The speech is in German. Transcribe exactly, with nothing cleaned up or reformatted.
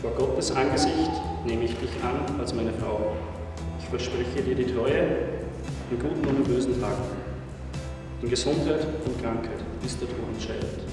Vor Gottes Angesicht nehme ich dich an als meine Frau. Ich verspreche dir die Treue in guten und in bösen Tagen, in Gesundheit und Krankheit, bis der Tod entscheidet.